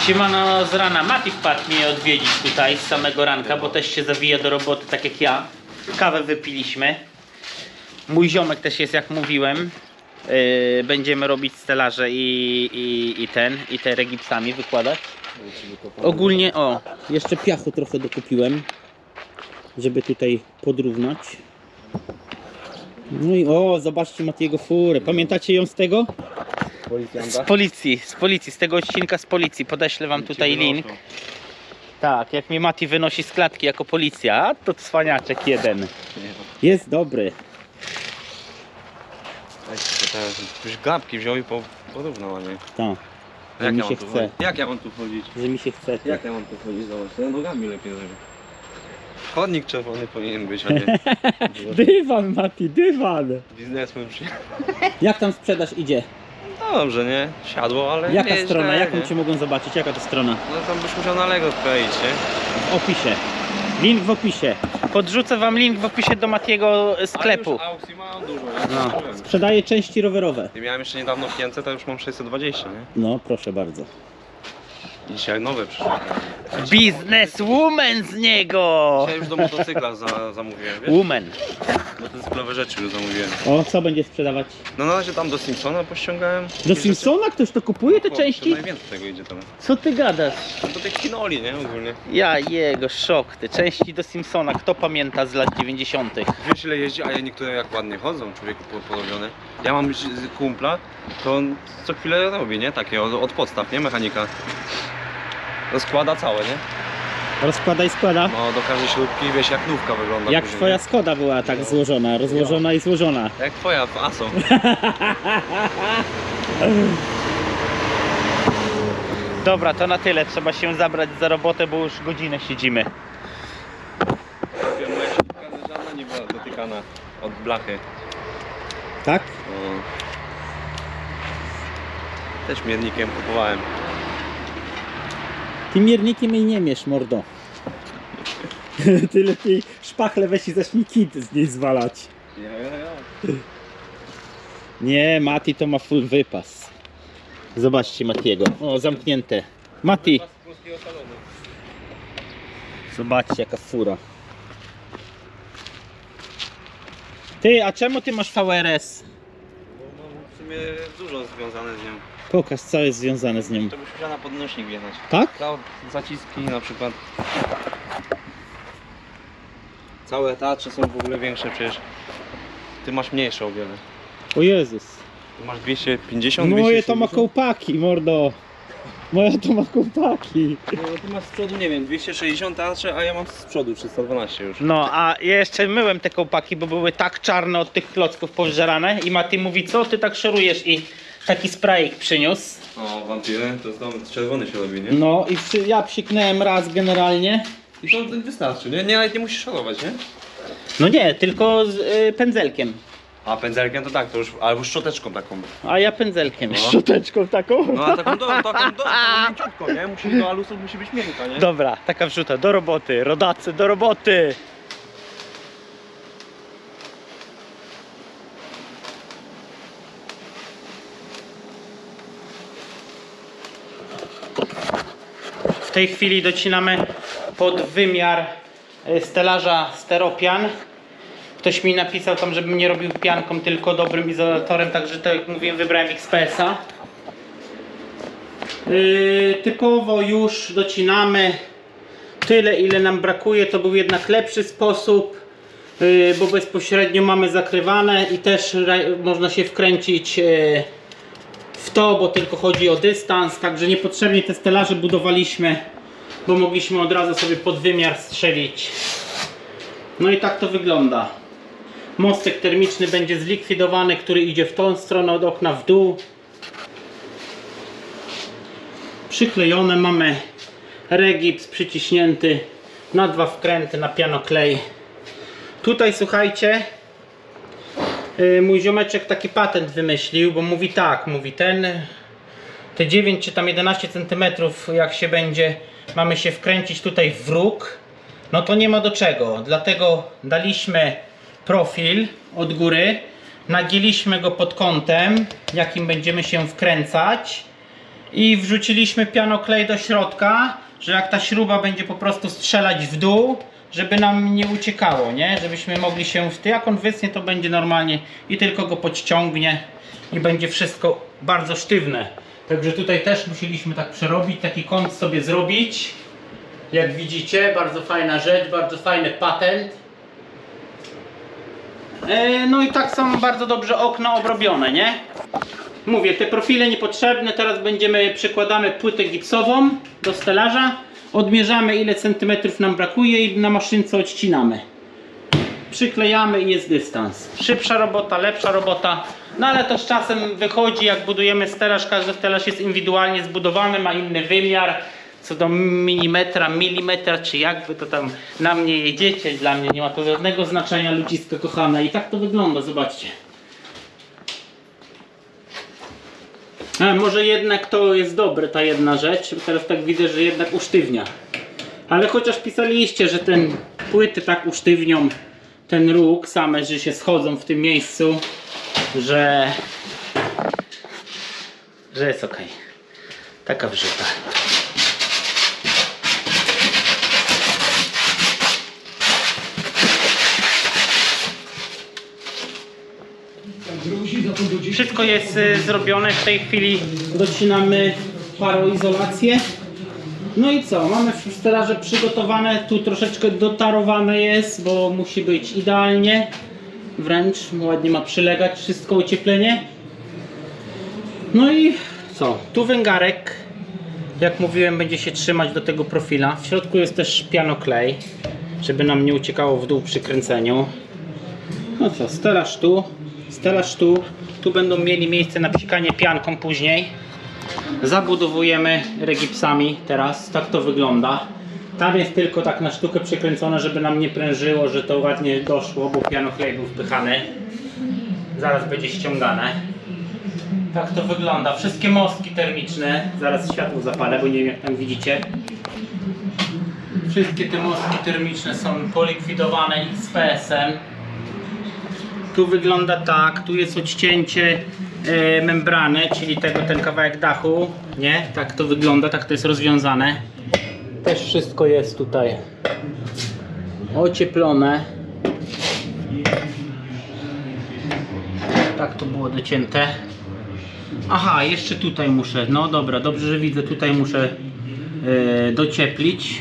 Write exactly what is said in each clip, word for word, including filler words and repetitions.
Siemano z rana. Mati wpadł mnie odwiedzić tutaj z samego ranka, bo też się zawija do roboty tak jak ja. Kawę wypiliśmy. Mój ziomek też jest, jak mówiłem. Yy, będziemy robić stelaże i, i, i ten, i te regipsami wykładać. Ogólnie, o, jeszcze piachu trochę dokupiłem, żeby tutaj podrównać. No i o, zobaczcie Matiego furę. Pamiętacie ją z tego? Z policji, z policji, z tego odcinka z policji. Podeślę wam tutaj link. Tak, jak mnie Mati wynosi z klatki jako policja, a to cwaniaczek jeden. Jest dobry. Już gapki wziął i po, porównał, a nie? Tak. Jak mi ja się mam tu chce. chodzić? Jak ja mam tu chodzić? Że mi się chce. Jak ja mam tu chodzić? Zobacz, ja nogami lepiej zrobię. Chodnik czerwony powinien być, a nie Dywan, Mati, dywan. biznesmen przy... Jak tam sprzedaż idzie? No dobrze, nie? Siadło, ale Jaka nie strona? źle, Jaką nie? cię mogą zobaczyć? Jaka to strona? No tam byś musiał na Lego wkleić, nie? W opisie. Link w opisie. Podrzucę wam link w opisie do Matiego sklepu. A już aukcji mam dużo, No. Sprzedaję części rowerowe. ja miałem jeszcze niedawno pięćset, a już mam sześćset dwadzieścia, nie? No, proszę bardzo. I dzisiaj nowe przyszły. Bizneswoman z niego! Dzisiaj już do motocykla za, zamówiłem, wiesz? Woman. Motocyklowe rzeczy już zamówiłem. O, co będzie sprzedawać? No na razie tam do Simpsona pościągałem. Do Simpsona? Ktoś to kupuje te O, części? to najwięcej tego idzie tam. Co ty gadasz? Do tych kinoli, nie? Ogólnie. Ja jego szok, te części do Simpsona, kto pamięta z lat dziewięćdziesiątych? Wiesz ile jeździ, a niektóre jak ładnie chodzą, człowieku porobione. Ja mam z- kumpla, to on co chwilę robi, nie? Takie od, od podstaw, nie? Mechanika. Rozkłada całe, nie? Rozkłada i składa. No do każdej śrubki, wiesz jak nówka wygląda. Jak później, twoja nie? Skoda była tak złożona, rozłożona i złożona. Jak twoja w Aso. Dobra, to na tyle, trzeba się zabrać za robotę, bo już godzinę siedzimy. Moja śrubka żadna nie była dotykana od blachy. Tak? No. Też miernikiem kupowałem. Ty miernikiem jej nie mierz, mordo. Ty lepiej szpachle weź i zacznij kit z niej zwalać. Ja, ja, ja. Nie, Mati to ma full wypas. Zobaczcie Matiego. O, zamknięte. Mati, Z polskiego salonu. zobaczcie jaka fura. Ty, a czemu ty masz V R S? Bo mam w sumie dużo związane z nią. Pokaż, co jest związane z nią. To byś musiał na podnośnik wjechać. Tak? Całe zaciski na przykład. Całe tarcze są w ogóle większe przecież. Ty masz mniejsze o wiele. O Jezus. Ty masz dwieście pięćdziesiąt, Moje dwieście to ma siedemdziesiąt? kołpaki, mordo. Moja to ma kołpaki. No, ty masz z przodu, nie wiem, dwieście sześćdziesiąt tarcze, a ja mam z przodu trzysta dwanaście już. No, a ja jeszcze myłem te kołpaki, bo były tak czarne od tych klocków pożerane. I Mati mówi, co ty tak szorujesz? I taki sprayik przyniósł. O, wampiry, to tam czerwony się robi, nie? No i przy, ja psiknąłem raz generalnie. I to wystarczy, nie? Nie, nawet nie musisz szorować, nie? No nie, tylko z y, pędzelkiem. A pędzelkiem to tak, to już, albo szczoteczką taką. A ja pędzelkiem. No. Szczoteczką taką? No a taką do, taką do, taką mięciutką, nie? Musi, do alusów musi być miękka, nie? Dobra, taka wrzuta. Do roboty, rodacy, do roboty. W tej chwili docinamy pod wymiar y, stelaża steropian. Ktoś mi napisał tam, żebym nie robił pianką, tylko dobrym izolatorem, także tak jak mówiłem, wybrałem X P S a. Yy, typowo już docinamy tyle, ile nam brakuje. To był jednak lepszy sposób, yy, bo bezpośrednio mamy zakrywane i też można się wkręcić yy, w to, bo tylko chodzi o dystans, także niepotrzebnie te stelaże budowaliśmy, bo mogliśmy od razu sobie pod wymiar strzelić. No i tak to wygląda. Mostek termiczny będzie zlikwidowany, który idzie w tą stronę od okna w dół. Przyklejone mamy regips przyciśnięty na dwa wkręty na pianoklej. Tutaj słuchajcie, yy, mój ziomeczek taki patent wymyślił, bo mówi tak, mówi ten te dziewięć czy tam jedenaście centymetrów jak się będzie, mamy się wkręcić tutaj w róg, no to nie ma do czego, dlatego daliśmy profil od góry, nagięliśmy go pod kątem jakim będziemy się wkręcać i wrzuciliśmy pianoklej do środka, że jak ta śruba będzie po prostu strzelać w dół, żeby nam nie uciekało, nie? Żebyśmy mogli się w tym, jak on wysnie, to będzie normalnie i tylko go podciągnie i będzie wszystko bardzo sztywne. Także tutaj też musieliśmy tak przerobić, taki kąt sobie zrobić. Jak widzicie, bardzo fajna rzecz, bardzo fajny patent. E, no i tak są bardzo dobrze okna obrobione, nie? Mówię, te profile niepotrzebne, teraz będziemy, przykładamy płytę gipsową do stelaża, odmierzamy ile centymetrów nam brakuje i na maszynce odcinamy. Przyklejamy i jest dystans. Szybsza robota, lepsza robota, no ale to z czasem wychodzi, jak budujemy stelaż, każdy stelaż jest indywidualnie zbudowany, ma inny wymiar, co do milimetra, milimetra, czy jakby to tam na mnie jedziecie, dla mnie nie ma to żadnego znaczenia, ludziska kochane, i tak to wygląda, zobaczcie. A może jednak to jest dobre, ta jedna rzecz, teraz tak widzę, że jednak usztywnia. Ale chociaż pisaliście, że ten płyty tak usztywnią ten róg, same, że się schodzą w tym miejscu, że, że jest ok. Taka wrzuta. Wszystko jest y, zrobione, w tej chwili docinamy paroizolację. No i co, mamy w stelaże przygotowane, tu troszeczkę dotarowane jest, bo musi być idealnie, wręcz ładnie ma przylegać wszystko ocieplenie. No i co, tu węgarek, jak mówiłem, będzie się trzymać do tego profila. W środku jest też pianoklej, żeby nam nie uciekało w dół przy kręceniu. No co, stelaż tu, stelaż tu, tu będą mieli miejsce na psikanie pianką później. Zabudowujemy regipsami teraz, tak to wygląda. Tam jest tylko tak na sztukę przykręcone, żeby nam nie prężyło, że to ładnie doszło, bo pianoklej był wpychany. Zaraz będzie ściągane. Tak to wygląda. Wszystkie mostki termiczne, zaraz światło zapalę, bo nie wiem jak tam widzicie. Wszystkie te mostki termiczne są polikwidowane X P S-em. Tu wygląda tak, tu jest odcięcie e, membrany, czyli tego, ten kawałek dachu, nie? Tak to wygląda, tak to jest rozwiązane. Też wszystko jest tutaj ocieplone. Tak to było docięte. Aha, jeszcze tutaj muszę, no dobra, dobrze, że widzę, tutaj muszę e, docieplić.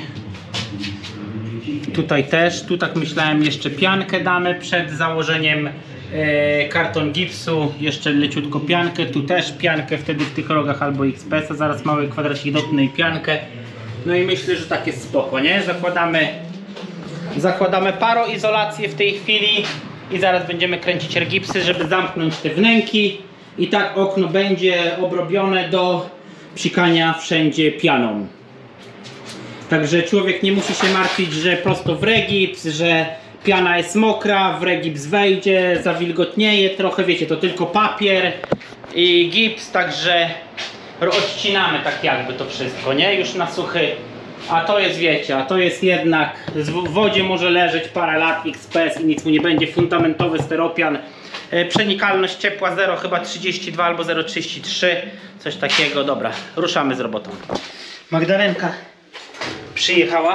Tutaj też, tu tak myślałem, jeszcze piankę damy przed założeniem e, karton gipsu, jeszcze leciutko piankę, tu też piankę wtedy w tych rogach albo X P S-a, zaraz mały kwadracik dotnę i piankę. No i myślę, że tak jest spoko, nie? Zakładamy, zakładamy paroizolację w tej chwili i zaraz będziemy kręcić regipsy, żeby zamknąć te wnęki i tak okno będzie obrobione do psikania wszędzie pianą. Także człowiek nie musi się martwić, że prosto w regips, że piana jest mokra, w regips wejdzie, zawilgotnieje trochę, wiecie, to tylko papier i gips, także odcinamy tak jakby to wszystko, nie? Już na suchy. A to jest, wiecie, a to jest jednak, w wodzie może leżeć parę lat, X P S i nic mu nie będzie, fundamentowy steropian. Przenikalność ciepła zero, chyba trzydzieści dwa albo zero przecinek trzydzieści trzy, coś takiego. Dobra, ruszamy z robotą. Magdalenka przyjechała,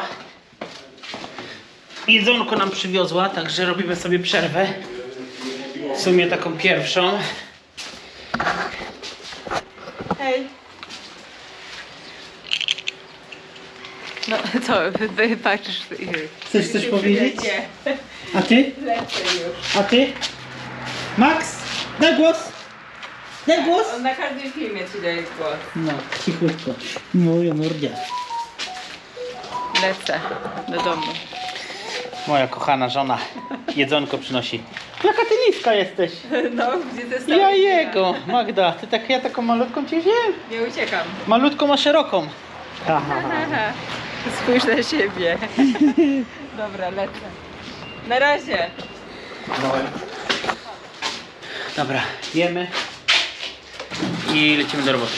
jedzonko nam przywiozła, także robimy sobie przerwę, w sumie taką pierwszą. Hej. No co, wy patrzysz. Chcesz coś powiedzieć? Nie, A ty? lecę już. A ty? Max, daj głos! Daj głos! On na każdym filmie ci daje głos. No, cichutko. Moja mordzia. Lecę do domu. Moja kochana żona jedzonko przynosi. Jaka ty niska jesteś? No, gdzie to jest Ja jego, Magda, ty tak, ja taką malutką cię wziąłem. Nie uciekam. Malutką, a szeroką. Aha. Spójrz na siebie. Dobra, lecę. Na razie. Dobra, jemy i lecimy do roboty.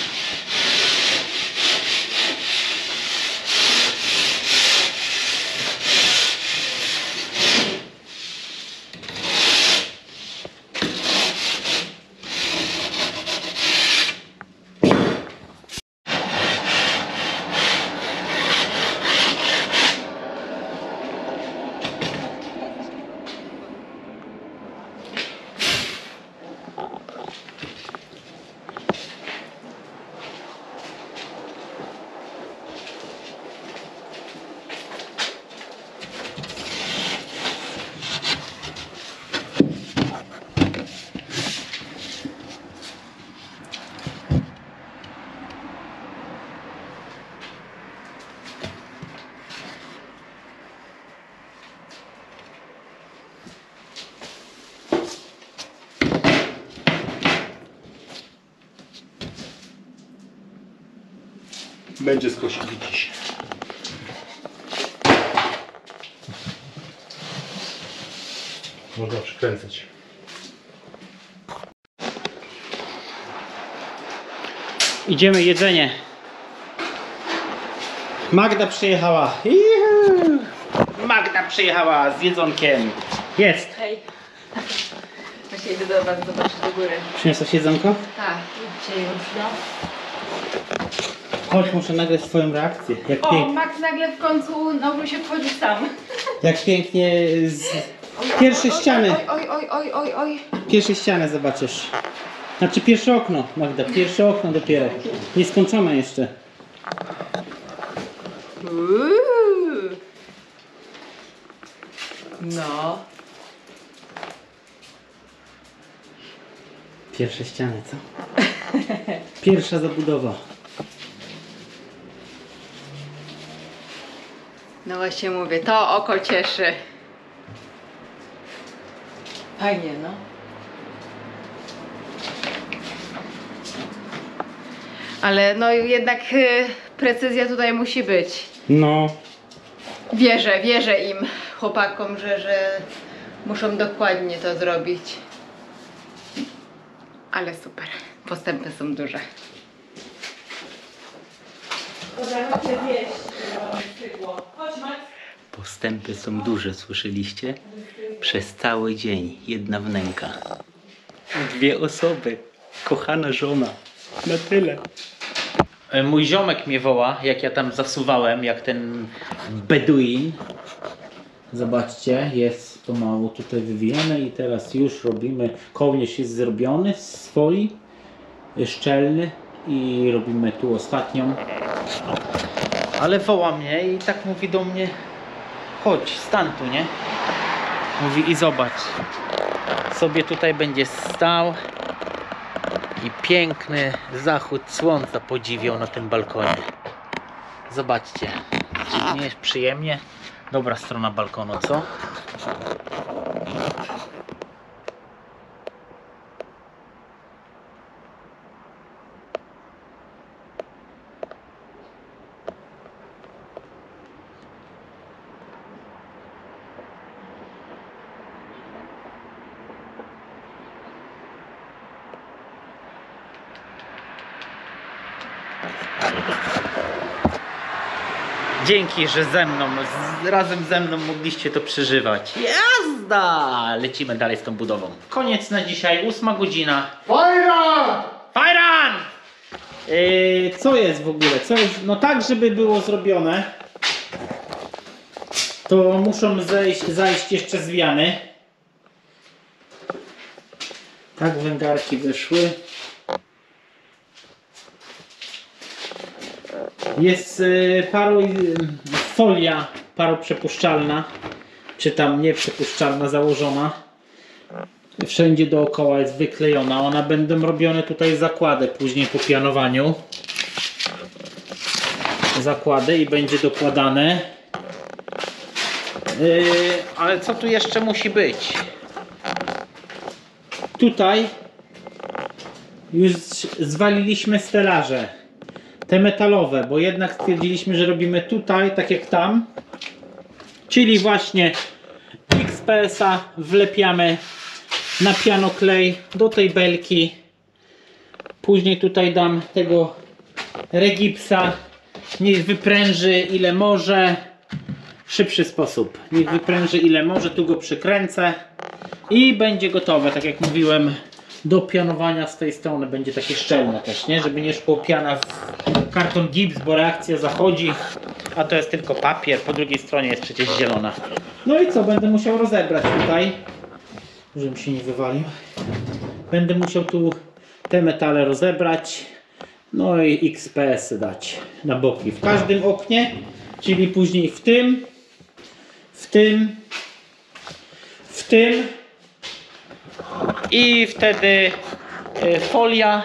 będzie skosić dziś. Można przykręcać. Idziemy jedzenie. Magda przyjechała. Juhu! Magda przyjechała z jedzonkiem. Jest. Hej. Właśnie idę do was zobaczyć do góry. Przyniosłaś jedzonko? Tak, idźcie już, no. Chodź, muszę nagrać swoją reakcję. Jak, O, pięk... Max nagle w końcu nauczył się wchodzić sam. Jak pięknie z pierwszej ściany. Oj, oj, oj, oj, oj, oj. Pierwszej ściany zobaczysz. Znaczy pierwsze okno, Magda, pierwsze okno dopiero. Nieskończone jeszcze. Uuu. No. Pierwsze ściany, co? Pierwsza zabudowa. No właśnie mówię, to oko cieszy. Fajnie, no. Ale no jednak y, precyzja tutaj musi być. No. Wierzę, wierzę im, chłopakom, że, że muszą dokładnie to zrobić. Ale super, postępy są duże. Postępy są duże, słyszeliście? Przez cały dzień jedna wnęka. Dwie osoby. Kochana żona. Na tyle. Mój ziomek mnie woła, jak ja tam zasuwałem, jak ten beduin. Zobaczcie, jest pomału tutaj wywijane i teraz już robimy, kołnierz jest zrobiony z folii, szczelny i robimy tu ostatnią. Ale woła mnie i tak mówi do mnie, chodź, stań tu, nie? Mówi i zobacz, sobie tutaj będzie stał i piękny zachód słońca podziwiał na tym balkonie. Zobaczcie, czy nie jest przyjemnie? Dobra strona balkonu, co? Dzięki, że ze mną, z, razem ze mną mogliście to przeżywać. Jazda! Lecimy dalej z tą budową. Koniec na dzisiaj, ósma godzina. Fajran! Fajran! Yy, co jest w ogóle? Co jest? No tak, żeby było zrobione, to muszą zejść, zajść jeszcze zwiany. Tak węgarki wyszły. Jest y, paru, y, folia paroprzepuszczalna, czy tam nieprzepuszczalna założona. Wszędzie dookoła jest wyklejona. One będą robione tutaj zakłady później po pianowaniu. Zakłady i będzie dokładane. Yy, ale co tu jeszcze musi być? Tutaj już zwaliliśmy stelaże. Te metalowe, bo jednak stwierdziliśmy, że robimy tutaj, tak jak tam. Czyli właśnie X P S-a wlepiamy na pianoklej do tej belki. Później tutaj dam tego regipsa. Niech wypręży ile może. Szybszy sposób. Niech wypręży ile może, tu go przykręcę. I będzie gotowe, tak jak mówiłem, do pianowania z tej strony. Będzie takie szczelne też, nie? Żeby nie szło piana w karton gips, bo reakcja zachodzi. A to jest tylko papier, po drugiej stronie jest przecież zielona. No i co? Będę musiał rozebrać tutaj, żebym się nie wywalił. Będę musiał tu te metale rozebrać. No i X P S-y dać na boki w każdym oknie. Czyli później w tym, w tym, w tym i wtedy y, folia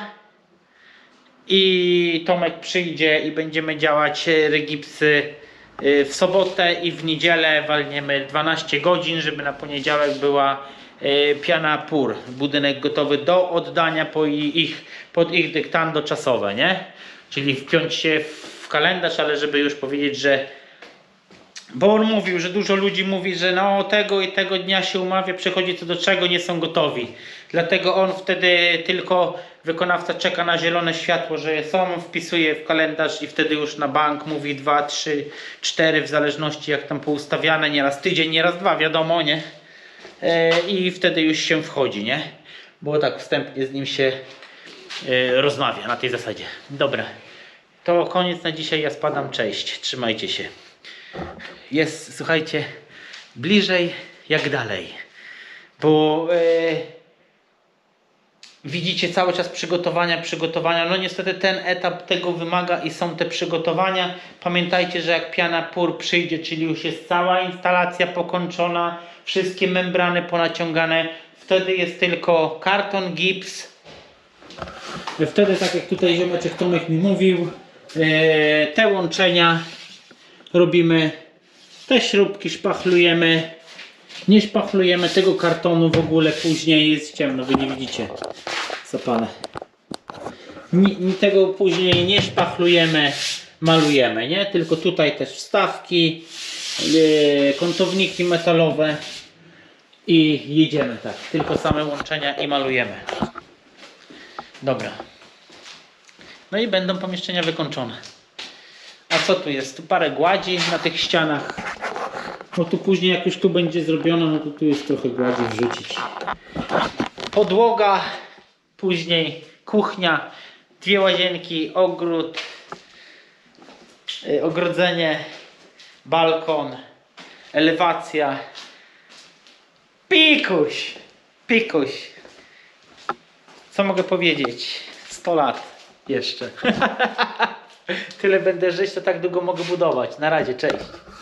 i Tomek przyjdzie i będziemy działać regipsy y, w sobotę i w niedzielę walniemy dwanaście godzin, żeby na poniedziałek była y, piana pur. Budynek gotowy do oddania po ich, pod ich dyktando czasowe, nie? Czyli wpiąć się w kalendarz, ale żeby już powiedzieć, że bo on mówił, że dużo ludzi mówi, że no tego i tego dnia się umawia, przychodzi co do czego, nie są gotowi. Dlatego on wtedy tylko wykonawca czeka na zielone światło, że są, wpisuje w kalendarz i wtedy już na bank mówi dwa, trzy, cztery w zależności jak tam poustawiane, nieraz tydzień, nieraz dwa, wiadomo, nie? E, I wtedy już się wchodzi, nie? Bo tak wstępnie z nim się e, rozmawia na tej zasadzie. Dobra, to koniec na dzisiaj, ja spadam, cześć, trzymajcie się. Jest, słuchajcie, bliżej jak dalej, bo e, widzicie cały czas przygotowania, przygotowania, no niestety ten etap tego wymaga i są te przygotowania. Pamiętajcie, że jak piana pur przyjdzie, czyli już jest cała instalacja pokończona, wszystkie membrany ponaciągane, wtedy jest tylko karton, gips. Wtedy, tak jak tutaj ziomeczek Tomek mi mówił, e, te łączenia robimy, te śrubki szpachlujemy, nie szpachlujemy tego kartonu w ogóle, później jest ciemno, wy nie widzicie, zapalę. Ni, ni tego później nie szpachlujemy, malujemy, nie? Tylko tutaj też wstawki, yy, kątowniki metalowe i jedziemy tak, tylko same łączenia i malujemy. Dobra. No i będą pomieszczenia wykończone. A co tu jest? Tu parę gładzi na tych ścianach. No tu później jak już tu będzie zrobione, no to tu jest trochę gładzi wrzucić. Podłoga, później kuchnia, dwie łazienki, ogród, yy, ogrodzenie, balkon, elewacja. Pikuś! Pikuś! Co mogę powiedzieć? sto lat jeszcze. Tyle będę żyć, to tak długo mogę budować. Na razie, cześć.